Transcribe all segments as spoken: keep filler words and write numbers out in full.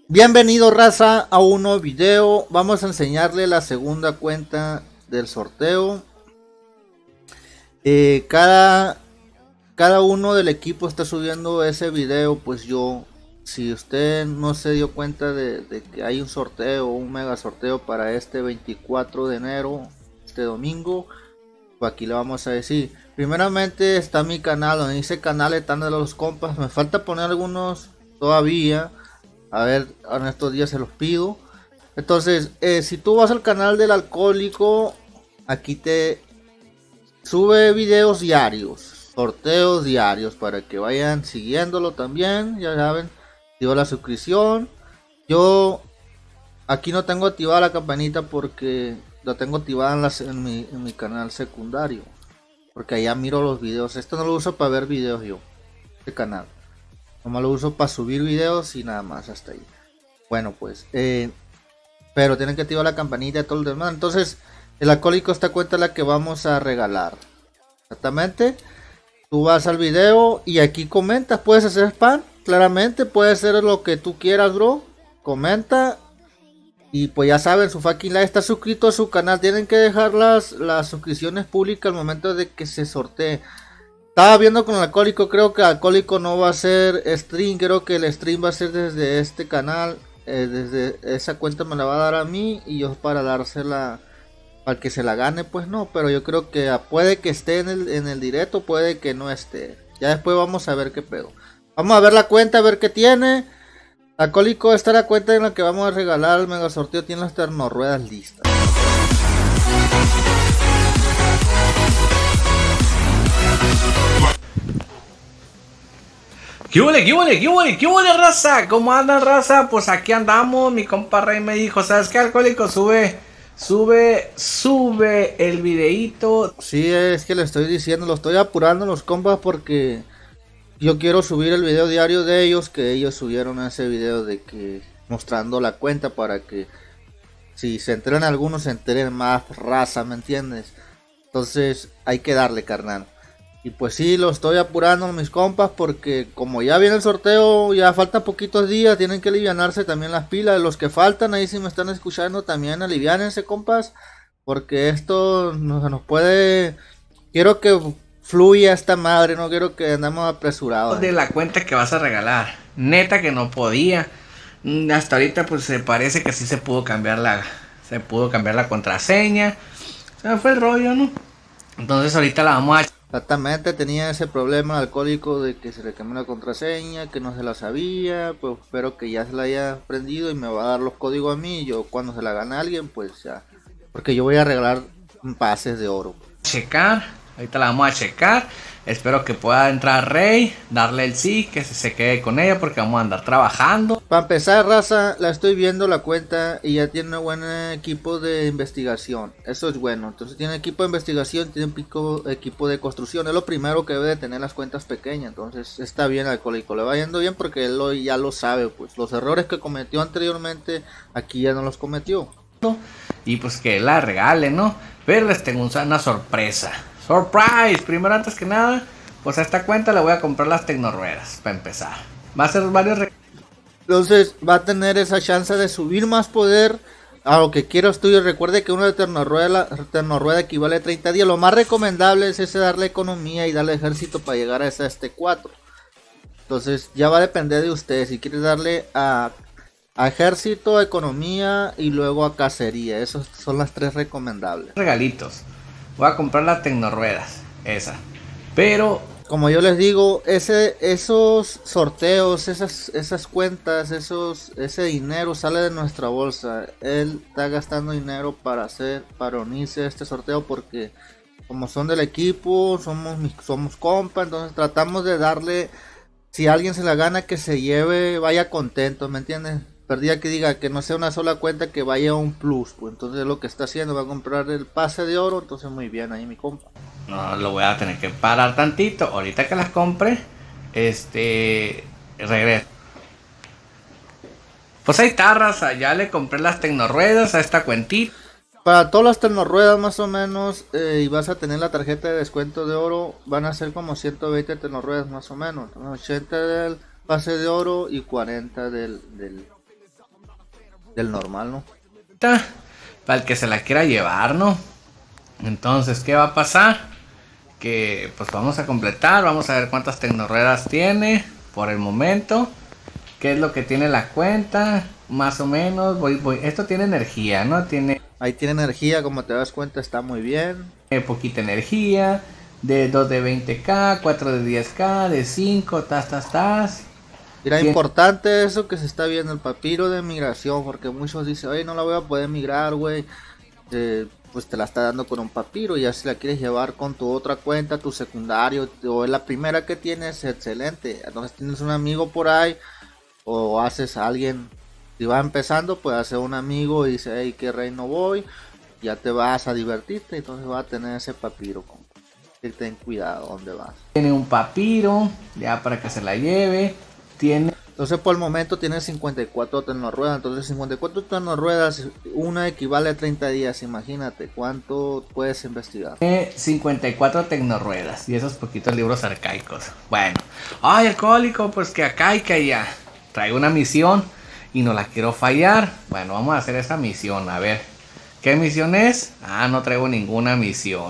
Bienvenido raza a un nuevo video. Vamos a enseñarle la segunda cuenta del sorteo. eh, cada cada uno del equipo está subiendo ese video. Pues yo, si usted no se dio cuenta de, de que hay un sorteo, un mega sorteo para este veinticuatro de enero, este domingo, pues aquí le vamos a decir. Primeramente está mi canal, donde dice canal están de los compas. Me falta poner algunos todavía. A ver, en estos días se los pido. Entonces, eh, si tú vas al canal del alcohólico, aquí te sube videos diarios, sorteos diarios, para que vayan siguiéndolo también. Ya saben, activa la suscripción. Yo aquí no tengo activada la campanita porque la tengo activada en, las, en, mi, en mi canal secundario, porque allá miro los videos. Esto no lo uso para ver videos yo, este canal. Nomás lo uso para subir videos y nada más, hasta ahí. Bueno, pues, eh, pero tienen que activar la campanita y todo lo demás. Entonces, el alcohólico, esta cuenta es la que vamos a regalar. Exactamente. Tú vas al video y aquí comentas. Puedes hacer spam, claramente. Puedes hacer lo que tú quieras, bro. Comenta. Y pues ya saben, su fucking like, está suscrito a su canal. Tienen que dejar las, las suscripciones públicas al momento de que se sortee. Estaba viendo con el alcohólico, creo que el alcohólico no va a hacer stream, creo que el stream va a ser desde este canal, eh, desde esa cuenta me la va a dar a mí y yo para dársela al que se la gane, pues no, pero yo creo que puede que esté en el, en el directo, puede que no esté, ya después vamos a ver qué pedo. Vamos a ver la cuenta, a ver qué tiene. Alcohólico, esta es la cuenta en la que vamos a regalar el mega sorteo, tiene las ternorruedas listas. ¿Qué huele, qué huele, qué huele, qué huele, raza? ¿Cómo andan, raza? Pues aquí andamos. Mi compa Rey me dijo, ¿sabes qué, alcohólico? Sube, sube, sube el videíto. Sí, es que le estoy diciendo, lo estoy apurando los compas porque yo quiero subir el video diario de ellos, que ellos subieron ese video de que mostrando la cuenta para que si se enteran algunos se enteren más, raza, ¿me entiendes? Entonces hay que darle, carnal. Y pues sí, lo estoy apurando mis compas porque como ya viene el sorteo, ya faltan poquitos días, tienen que alivianarse también las pilas. Los que faltan ahí, si me están escuchando, también aliviánense, compas, porque esto no, nos puede... Quiero que fluya esta madre, no quiero que andemos apresurados. De la cuenta que vas a regalar, neta que no podía. Hasta ahorita pues se parece que sí se pudo cambiar la, se pudo cambiar la contraseña. O sea, fue el rollo, ¿no? Entonces ahorita la vamos a... Exactamente, tenía ese problema alcohólico de que se le cambió la contraseña, que no se la sabía. Pues espero que ya se la haya aprendido y me va a dar los códigos a mí. Y yo cuando se la gane a alguien, pues ya, porque yo voy a regalar pases de oro. Checar, ahorita la vamos a checar. Espero que pueda entrar Rey, darle el sí, que se, se quede con ella porque vamos a andar trabajando. Para empezar, raza, la estoy viendo la cuenta y ya tiene un buen equipo de investigación. Eso es bueno. Entonces tiene equipo de investigación, tiene pico, equipo de construcción. Es lo primero que debe de tener las cuentas pequeñas. Entonces está bien al alcohólico, le va yendo bien porque él lo, ya lo sabe. Pues los errores que cometió anteriormente, aquí ya no los cometió. Y pues que la regale, ¿no? Pero les tengo una sorpresa. Surprise, primero antes que nada, pues a esta cuenta le voy a comprar las tecnorruedas para empezar. Va a ser varios. Entonces va a tener esa chance de subir más poder a lo que quiero estudio. Recuerde que una ternorrueda, ternorrueda equivale a treinta días. Lo más recomendable es ese darle economía y darle ejército para llegar a ese este cuatro. Entonces ya va a depender de usted si quiere darle a, a ejército, a economía y luego a cacería. Esas son las tres recomendables. Regalitos. Voy a comprar las tecnorruedas, esa. Pero como yo les digo, ese, esos sorteos, esas, esas cuentas, esos, ese dinero sale de nuestra bolsa. Él está gastando dinero para hacer, para unirse a este sorteo porque como son del equipo, somos, somos compa, entonces tratamos de darle, si alguien se la gana, que se lleve, vaya contento, ¿me entiendes? Perdía que diga que no sea una sola cuenta, que vaya un plus, pues entonces lo que está haciendo va a comprar el pase de oro, entonces muy bien ahí mi compa. No, lo voy a tener que parar tantito, ahorita que las compre, este, regreso. Pues ahí está, raza, ya le compré las tecnorruedas a esta cuentita. Para todas las ternorruedas más o menos, eh, y vas a tener la tarjeta de descuento de oro, van a ser como ciento veinte ternorruedas más o menos, ochenta del pase de oro y cuarenta del... del del normal, ¿no? Para el que se la quiera llevar, ¿no? Entonces, ¿qué va a pasar? Que pues vamos a completar, vamos a ver cuántas tecnoruedas tiene por el momento, qué es lo que tiene la cuenta, más o menos. Voy, voy. Esto tiene energía, ¿no? Tiene Ahí tiene energía, como te das cuenta, está muy bien. poquita energía, de dos de veinte K, cuatro de diez K, de cinco, tas, tas, tas. Mira, Tiene... importante eso que se está viendo, el papiro de migración, porque muchos dicen, oye, no la voy a poder migrar, güey. Eh, pues te la está dando con un papiro, y ya si la quieres llevar con tu otra cuenta, tu secundario, o es la primera que tienes, excelente. Entonces tienes un amigo por ahí, o haces a alguien, si va empezando, pues hace un amigo y dice, hey, qué reino voy, ya te vas a divertirte, entonces vas a tener ese papiro. Con... ten cuidado donde vas. Tiene un papiro, ya para que se la lleve. Tiene... Entonces por el momento tiene cincuenta y cuatro tecnoruedas. Entonces cincuenta y cuatro tecnoruedas, una equivale a treinta días. Imagínate cuánto puedes investigar. Tiene cincuenta y cuatro tecnoruedas y esos poquitos libros arcaicos. Bueno, ay, alcohólico, pues que acá y que allá. Traigo una misión y no la quiero fallar. Bueno, vamos a hacer esa misión. A ver, ¿qué misión es? Ah, no traigo ninguna misión.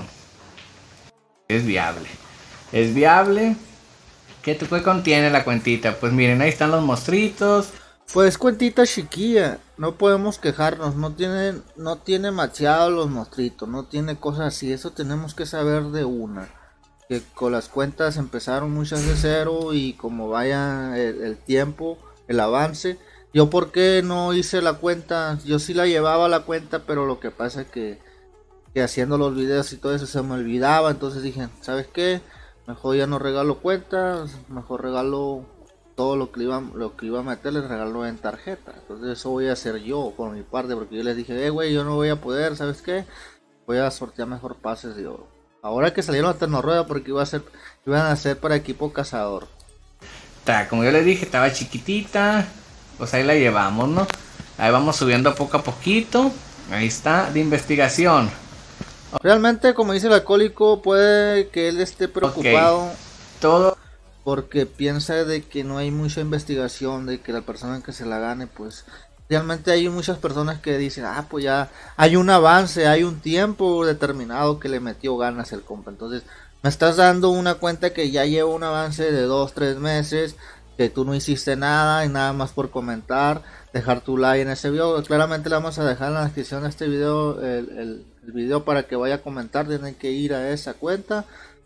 Es viable. Es viable. ¿Qué te contiene la cuentita? Pues miren, ahí están los monstruitos. Pues cuentita chiquilla, no podemos quejarnos, no tiene, no tiene macheado los monstruitos, no tiene cosas así, eso tenemos que saber de una. Que con las cuentas empezaron muchas de cero y como vaya el, el tiempo, el avance. Yo por qué no hice la cuenta, yo sí la llevaba la cuenta, pero lo que pasa es que, que haciendo los videos y todo eso se me olvidaba, entonces dije, ¿sabes qué? Mejor ya no regalo cuentas, mejor regalo todo lo que iba, lo que iba a meter, les regalo en tarjeta. Entonces eso voy a hacer yo por mi parte, porque yo les dije, eh güey, yo no voy a poder, ¿sabes qué? Voy a sortear mejor pases de oro. Ahora que salieron las tecnoruedas, porque iba a ser, iban a ser para equipo cazador. Como yo les dije, estaba chiquitita, pues ahí la llevamos, ¿no? Ahí vamos subiendo poco a poquito. Ahí está, de investigación. Realmente, como dice el alcohólico, puede que él esté preocupado. Okay. Todo porque piensa de que no hay mucha investigación, de que la persona que se la gane, pues realmente hay muchas personas que dicen, ah, pues ya hay un avance, hay un tiempo determinado que le metió ganas el compa. Entonces me estás dando una cuenta que ya lleva un avance de dos, tres meses, que tú no hiciste nada y nada más por comentar, dejar tu like en ese video. Claramente le vamos a dejar en la descripción de este video el, el, el video para que vaya a comentar. Tienen que ir a esa cuenta,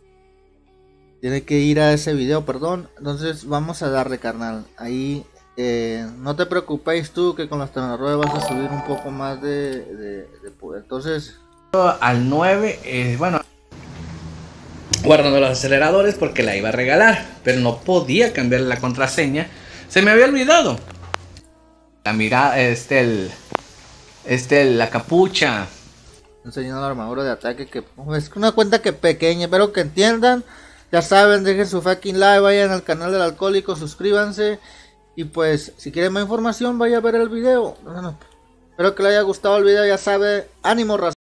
tiene que ir a ese video, perdón. Entonces vamos a darle, carnal. Ahí eh, no te preocupéis tú, que con las tecnoruedas vas a subir un poco más de, de, de poder. Entonces al nueve, eh, bueno, guardando los aceleradores porque la iba a regalar, pero no podía cambiar la contraseña. Se me había olvidado. La mirada, este, el, este, la capucha. Enseñando la armadura de ataque, que es una cuenta que pequeña, pero que entiendan. Ya saben, dejen su fucking like, vayan al canal del alcohólico, suscríbanse. Y pues, si quieren más información, vaya a ver el video. Bueno, espero que les haya gustado el video, ya sabe, ánimo, raza.